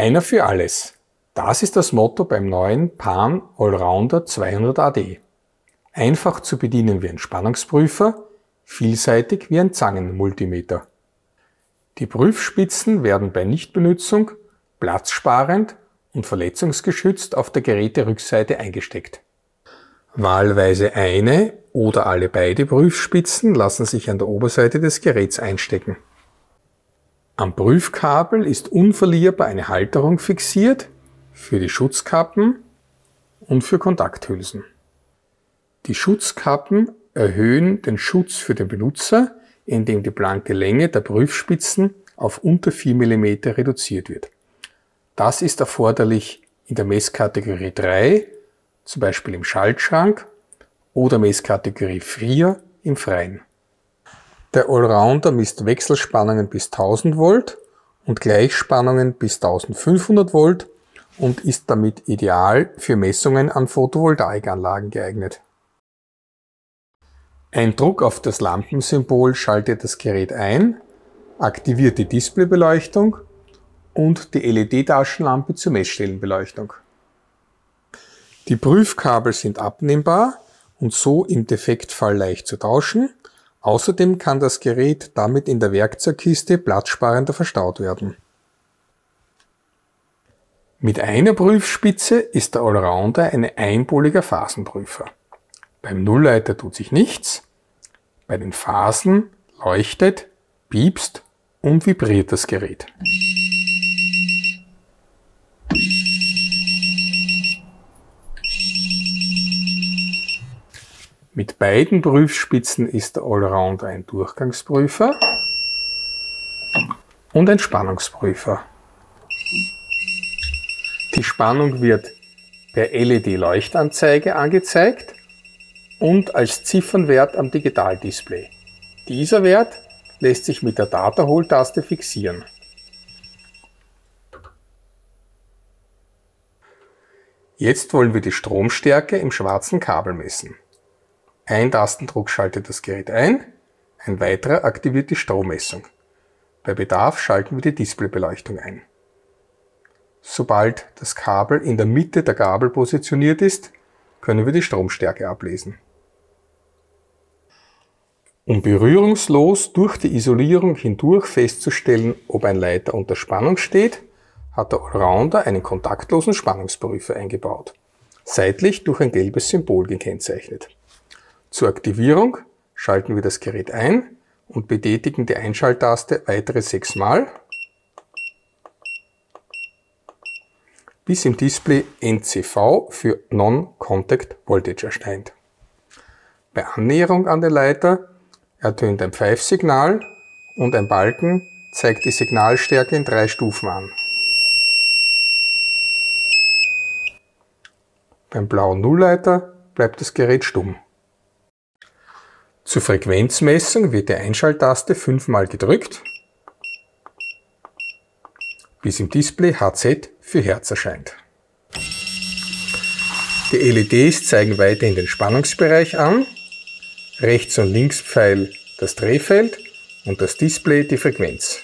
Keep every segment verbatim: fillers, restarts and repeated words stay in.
Einer für alles. Das ist das Motto beim neuen Pan Allrounder zweihundert A D. Einfach zu bedienen wie ein Spannungsprüfer, vielseitig wie ein Zangenmultimeter. Die Prüfspitzen werden bei Nichtbenutzung platzsparend und verletzungsgeschützt auf der Geräterückseite eingesteckt. Wahlweise eine oder alle beide Prüfspitzen lassen sich an der Oberseite des Geräts einstecken. Am Prüfkabel ist unverlierbar eine Halterung fixiert für die Schutzkappen und für Kontakthülsen. Die Schutzkappen erhöhen den Schutz für den Benutzer, indem die blanke Länge der Prüfspitzen auf unter vier Millimeter reduziert wird. Das ist erforderlich in der Messkategorie drei, zum Beispiel im Schaltschrank, oder Messkategorie vier im Freien. Der Allrounder misst Wechselspannungen bis tausend Volt und Gleichspannungen bis eintausendfünfhundert Volt und ist damit ideal für Messungen an Photovoltaikanlagen geeignet. Ein Druck auf das Lampensymbol schaltet das Gerät ein, aktiviert die Displaybeleuchtung und die L E D-Taschenlampe zur Messstellenbeleuchtung. Die Prüfkabel sind abnehmbar und so im Defektfall leicht zu tauschen. Außerdem kann das Gerät damit in der Werkzeugkiste platzsparender verstaut werden. Mit einer Prüfspitze ist der Allrounder ein einpoliger Phasenprüfer. Beim Nullleiter tut sich nichts, bei den Phasen leuchtet, piepst und vibriert das Gerät. Mit beiden Prüfspitzen ist der Allrounder ein Durchgangsprüfer und ein Spannungsprüfer. Die Spannung wird per L E D-Leuchtanzeige angezeigt und als Ziffernwert am Digitaldisplay. Dieser Wert lässt sich mit der Data-Hol-Taste fixieren. Jetzt wollen wir die Stromstärke im schwarzen Kabel messen. Ein Tastendruck schaltet das Gerät ein, ein weiterer aktiviert die Strommessung. Bei Bedarf schalten wir die Displaybeleuchtung ein. Sobald das Kabel in der Mitte der Gabel positioniert ist, können wir die Stromstärke ablesen. Um berührungslos durch die Isolierung hindurch festzustellen, ob ein Leiter unter Spannung steht, hat der Allrounder einen kontaktlosen Spannungsprüfer eingebaut, seitlich durch ein gelbes Symbol gekennzeichnet. Zur Aktivierung schalten wir das Gerät ein und betätigen die Einschalttaste weitere sechs Mal, bis im Display N C V für Non-Contact Voltage erscheint. Bei Annäherung an den Leiter ertönt ein Pfeifsignal und ein Balken zeigt die Signalstärke in drei Stufen an. Beim blauen Nullleiter bleibt das Gerät stumm. Zur Frequenzmessung wird die Einschalttaste fünfmal gedrückt, bis im Display H Z für Hertz erscheint. Die L E Ds zeigen weiterhin den Spannungsbereich an, Rechts- und Linkspfeil das Drehfeld und das Display die Frequenz.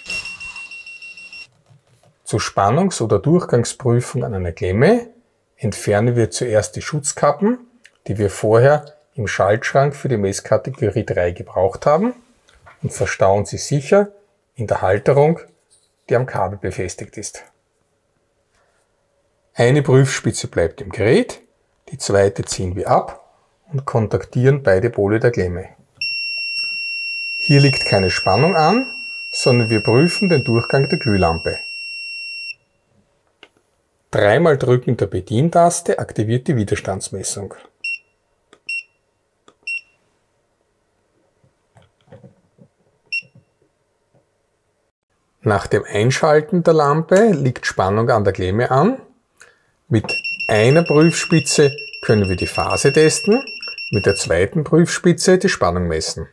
Zur Spannungs- oder Durchgangsprüfung an einer Klemme entfernen wir zuerst die Schutzkappen, die wir vorher im Schaltschrank für die Messkategorie drei gebraucht haben, und verstauen sie sicher in der Halterung, die am Kabel befestigt ist. Eine Prüfspitze bleibt im Gerät, die zweite ziehen wir ab und kontaktieren beide Pole der Klemme. Hier liegt keine Spannung an, sondern wir prüfen den Durchgang der Glühlampe. Dreimal Drücken der Bedientaste aktiviert die Widerstandsmessung. Nach dem Einschalten der Lampe liegt Spannung an der Klemme an. Mit einer Prüfspitze können wir die Phase testen, mit der zweiten Prüfspitze die Spannung messen.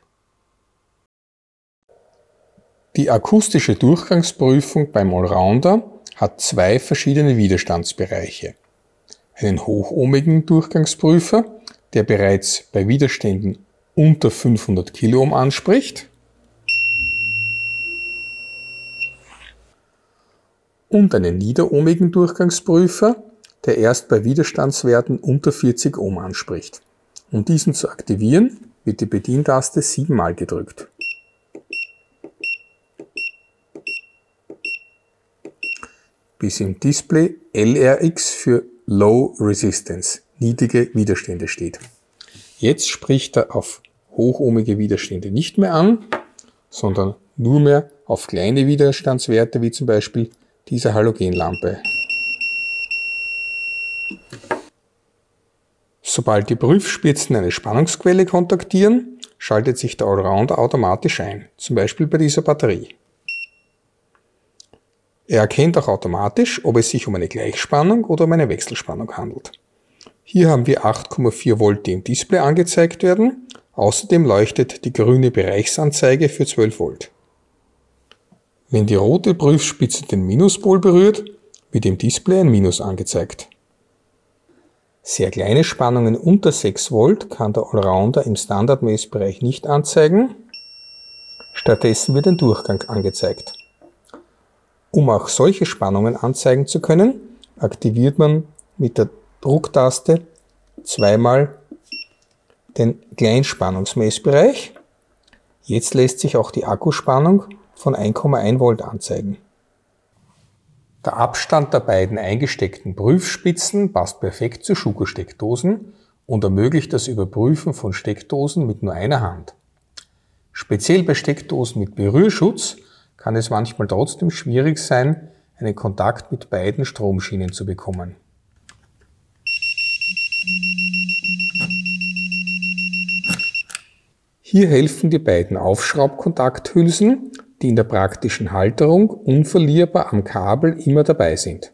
Die akustische Durchgangsprüfung beim Allrounder hat zwei verschiedene Widerstandsbereiche. Einen hochohmigen Durchgangsprüfer, der bereits bei Widerständen unter fünfhundert Kiloohm anspricht, und einen niederohmigen Durchgangsprüfer, der erst bei Widerstandswerten unter vierzig Ohm anspricht. Um diesen zu aktivieren, wird die Bedientaste siebenmal gedrückt. Bis im Display L R X für Low Resistance, niedrige Widerstände steht. Jetzt spricht er auf hochohmige Widerstände nicht mehr an, sondern nur mehr auf kleine Widerstandswerte, wie zum Beispiel diese Halogenlampe. Sobald die Prüfspitzen eine Spannungsquelle kontaktieren, schaltet sich der Allrounder automatisch ein, zum Beispiel bei dieser Batterie. Er erkennt auch automatisch, ob es sich um eine Gleichspannung oder um eine Wechselspannung handelt. Hier haben wir acht Komma vier Volt, die im Display angezeigt werden. Außerdem leuchtet die grüne Bereichsanzeige für zwölf Volt. Wenn die rote Prüfspitze den Minuspol berührt, wird im Display ein Minus angezeigt. Sehr kleine Spannungen unter sechs Volt kann der Allrounder im Standardmessbereich nicht anzeigen. Stattdessen wird ein Durchgang angezeigt. Um auch solche Spannungen anzeigen zu können, aktiviert man mit der Drucktaste zweimal den Kleinspannungsmessbereich. Jetzt lässt sich auch die Akkuspannung von ein Komma eins Volt anzeigen. Der Abstand der beiden eingesteckten Prüfspitzen passt perfekt zu Schuko-Steckdosen und ermöglicht das Überprüfen von Steckdosen mit nur einer Hand. Speziell bei Steckdosen mit Berührschutz kann es manchmal trotzdem schwierig sein, einen Kontakt mit beiden Stromschienen zu bekommen. Hier helfen die beiden Aufschraubkontakthülsen, die in der praktischen Halterung unverlierbar am Kabel immer dabei sind.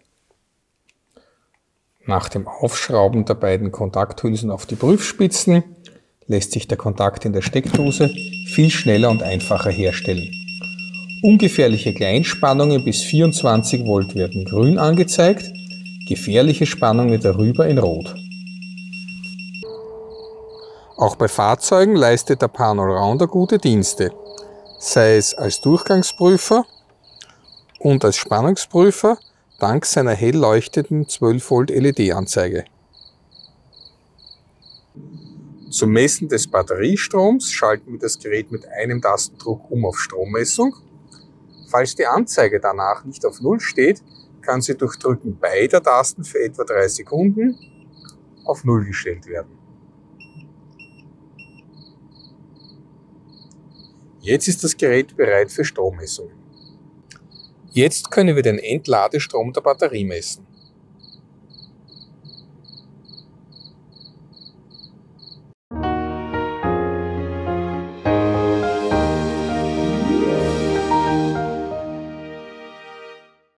Nach dem Aufschrauben der beiden Kontakthülsen auf die Prüfspitzen lässt sich der Kontakt in der Steckdose viel schneller und einfacher herstellen. Ungefährliche Kleinspannungen bis vierundzwanzig Volt werden grün angezeigt, gefährliche Spannungen darüber in rot. Auch bei Fahrzeugen leistet der Pan Allrounder gute Dienste, sei es als Durchgangsprüfer und als Spannungsprüfer dank seiner hell leuchtenden zwölf Volt L E D-Anzeige. Zum Messen des Batteriestroms schalten wir das Gerät mit einem Tastendruck um auf Strommessung. Falls die Anzeige danach nicht auf Null steht, kann sie durch Drücken beider Tasten für etwa drei Sekunden auf Null gestellt werden. Jetzt ist das Gerät bereit für Strommessungen. Jetzt können wir den Entladestrom der Batterie messen.